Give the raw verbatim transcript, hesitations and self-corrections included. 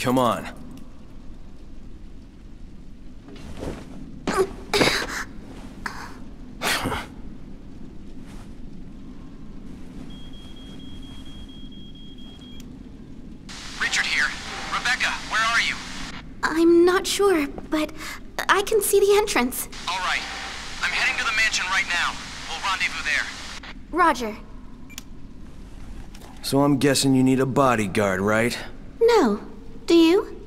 Come on. Richard here. Rebecca, where are you? I'm not sure, but I can see the entrance. All right. I'm heading to the mansion right now. We'll rendezvous there. Roger. So I'm guessing you need a bodyguard, right? No. Do you?